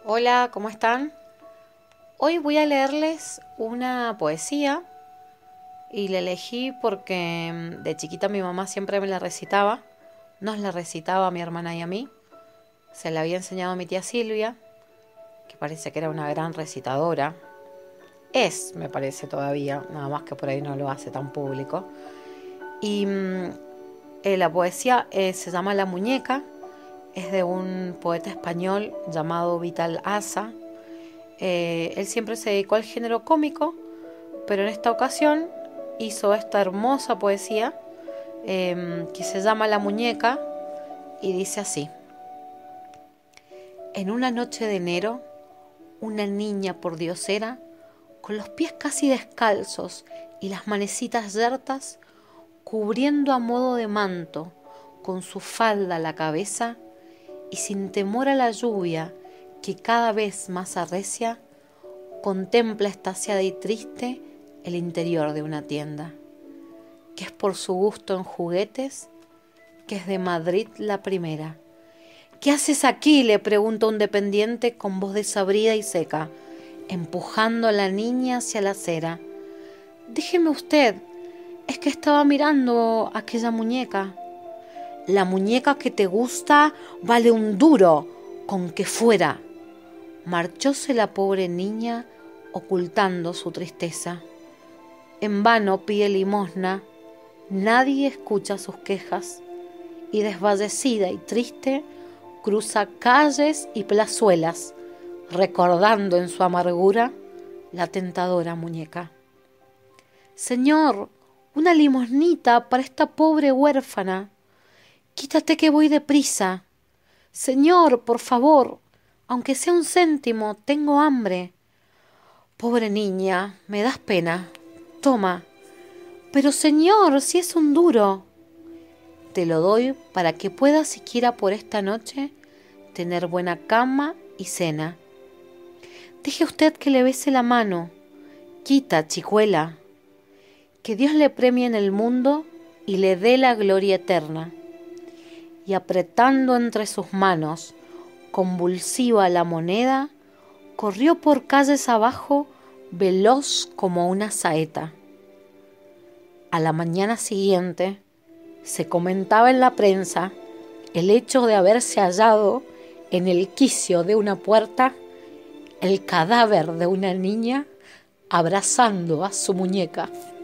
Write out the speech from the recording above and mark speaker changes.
Speaker 1: Hola, ¿cómo están? Hoy voy a leerles una poesía y la elegí porque de chiquita mi mamá siempre me la recitaba. Nos la recitaba a mi hermana y a mí. Se la había enseñado a mi tía Silvia, que parece que era una gran recitadora. Es, me parece todavía, nada más que por ahí no lo hace tan público. Y la poesía se llama La Muñeca, es de un poeta español llamado Vital Asa. Él siempre se dedicó al género cómico, pero en esta ocasión hizo esta hermosa poesía que se llama La Muñeca y dice así. En una noche de enero, una niña pordiosera, con los pies casi descalzos y las manecitas yertas, cubriendo a modo de manto con su falda la cabeza y sin temor a la lluvia que cada vez más arrecia, contempla extasiada y triste el interior de una tienda, que es por su gusto en juguetes, que es de Madrid la primera. ¿Qué haces aquí?, le pregunta un dependiente con voz desabrida y seca, empujando a la niña hacia la acera. Déjeme usted, es que estaba mirando aquella muñeca. La muñeca que te gusta vale un duro, con que fuera. Marchóse la pobre niña ocultando su tristeza. En vano pide limosna, nadie escucha sus quejas y desvallecida y triste cruza calles y plazuelas, recordando en su amargura la tentadora muñeca. Señor, una limosnita para esta pobre huérfana. Quítate que voy deprisa. Señor, por favor, aunque sea un céntimo, tengo hambre. Pobre niña, me das pena. Toma. Pero señor, si es un duro. Te lo doy para que puedas siquiera por esta noche tener buena cama y cena. Deje usted que le bese la mano. Quita, chicuela. Que Dios le premie en el mundo y le dé la gloria eterna. Y apretando entre sus manos convulsiva la moneda, corrió por calles abajo veloz como una saeta. A la mañana siguiente se comentaba en la prensa el hecho de haberse hallado en el quicio de una puerta el cadáver de una niña abrazando a su muñeca.